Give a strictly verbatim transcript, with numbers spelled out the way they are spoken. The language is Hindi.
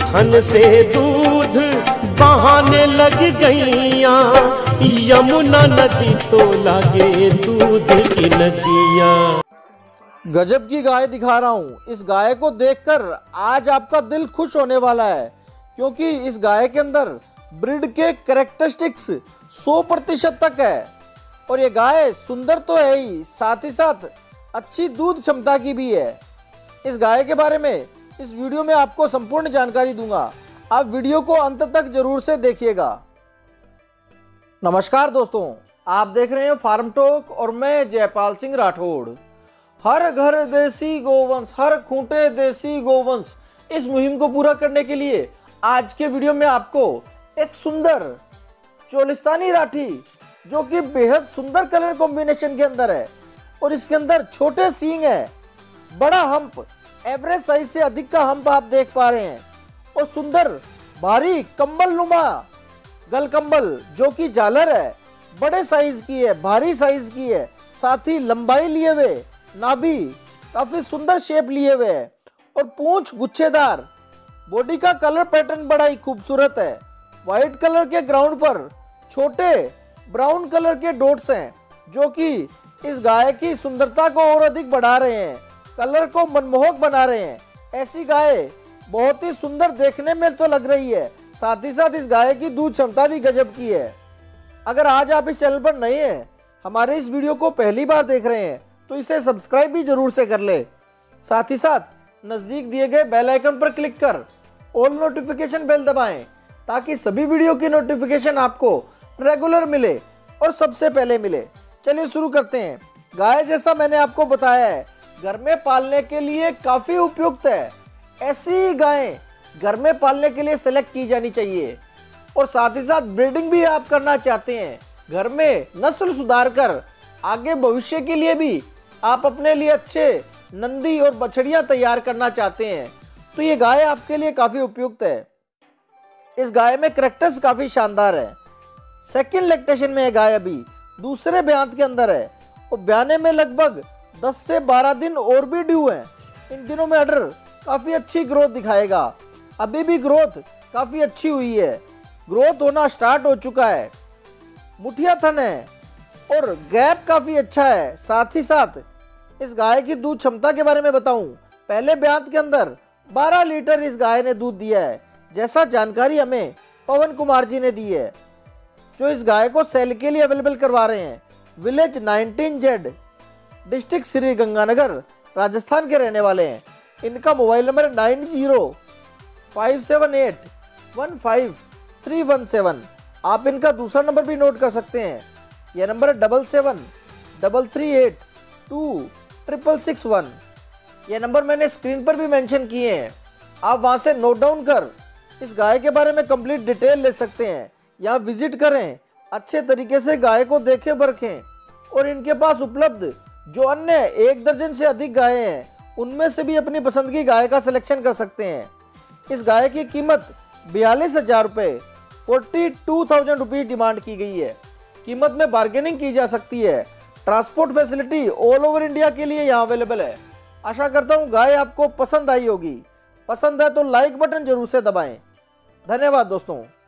थन से दूध बहाने लग गईया, यमुना नदी तो लागे दूध की नदिया। गजब की गाय दिखा रहा हूँ। इस गाय को देखकर आज आपका दिल खुश होने वाला है, क्योंकि इस गाय के अंदर ब्रीड के कैरेक्टरिस्टिक्स सौ प्रतिशत तक है। और ये गाय सुंदर तो है ही, साथ ही साथ अच्छी दूध क्षमता की भी है। इस गाय के बारे में इस वीडियो में आपको संपूर्ण जानकारी दूंगा। आप वीडियो को अंत तक जरूर से देखिएगा। नमस्कार दोस्तों, आप देख रहे हैं फार्म टॉक और मैं जयपाल सिंह राठौड़। हर घर देसी गोवंश, हर खूंटे देसी गोवंश, इस मुहिम को पूरा करने के लिए आज के वीडियो में आपको एक सुंदर चोलिस्तानी राठी, जो कि बेहद सुंदर कलर कॉम्बिनेशन के अंदर है और इसके अंदर छोटे सींग है, बड़ा हम्प, एवरेज साइज से अधिक का हम्प आप देख पा रहे हैं, और सुंदर भारी कंबल नुमा गल कंबल जो कि झालर है, बड़े साइज की है, भारी साइज की है, साथ ही लंबाई लिए हुए, नाभि काफी सुंदर शेप लिए हुए है और पूंछ गुच्छेदार। बॉडी का कलर पैटर्न बड़ा ही खूबसूरत है। व्हाइट कलर के ग्राउंड पर छोटे ब्राउन कलर के डॉट्स हैं, जो कि इस गाय की सुंदरता को और अधिक बढ़ा रहे हैं, कलर को मनमोहक बना रहे हैं। ऐसी गाय बहुत ही सुंदर देखने में तो लग रही है, साथ ही साथ इस गाय की दूध क्षमता भी गजब की है। अगर आज आप इस चैनल पर नए हैं, हमारे इस वीडियो को पहली बार देख रहे हैं, तो इसे सब्सक्राइब भी जरूर से कर ले। साथ ही साथ नजदीक दिए गए बेल आइकन पर क्लिक कर ऑल नोटिफिकेशन बेल दबाएं, ताकि सभी वीडियो की नोटिफिकेशन आपको रेगुलर मिले और सबसे पहले मिले। चलिए शुरू करते हैं। गाय जैसा मैंने आपको बताया है, घर में पालने के लिए काफी उपयुक्त है। ऐसी गायें घर में पालने के लिए सेलेक्ट की जानी चाहिए। और साथ ही साथ ब्रीडिंग भी आप करना चाहते हैं, घर में नस्ल सुधार कर आगे भविष्य के लिए भी आप अपने लिए अच्छे नंदी और बछड़ियां तैयार करना चाहते हैं, तो ये गाय आपके लिए काफी उपयुक्त है। इस गाय में कैरेक्टर्स काफी शानदार है। सेकंड लैक्टेशन में है गाय, अभी दूसरे ब्यात के अंदर है और ब्याने में लगभग दस से बारह दिन और भी ड्यू है। इन दिनों में अडर काफी अच्छी ग्रोथ दिखाएगा। अभी भी ग्रोथ काफी अच्छी हुई है, ग्रोथ होना स्टार्ट हो चुका है। मुठिया थन है और गैप काफी अच्छा है। साथ ही साथ इस गाय की दूध क्षमता के बारे में बताऊं, पहले ब्यात के अंदर बारह लीटर इस गाय ने दूध दिया है, जैसा जानकारी हमें पवन कुमार जी ने दी है, जो इस गाय को सेल के लिए अवेलेबल करवा रहे हैं। Village nineteen Z, district Shri Ganganagar, Rajasthan के रहने वाले हैं। इनका mobile number nine zero five seven eight one five three one seven. आप इनका दूसरा नंबर भी नोट कर सकते हैं। यह नंबर है double seven double three eight two triple six one. यह नंबर मैंने स्क्रीन पर भी मेंशन किए हैं, आप वहां से नोट डाउन कर इस गाय के बारे में कंप्लीट डिटेल ले सकते हैं। यहाँ विजिट करें, अच्छे तरीके से गाय को देखें परखें, और इनके पास उपलब्ध जो अन्य एक दर्जन से अधिक गायें हैं, उनमें से भी अपनी पसंद की गाय का सिलेक्शन कर सकते हैं। इस गाय की कीमत बयालीस हजार रुपये forty two thousand rupees demand की गई है। कीमत में बार्गेनिंग की जा सकती है। Transport facility all over India के लिए यहाँ अवेलेबल है। आशा करता हूँ गाय आपको पसंद आई होगी। पसंद है तो लाइक बटन जरूर से दबाएं। धन्यवाद दोस्तों।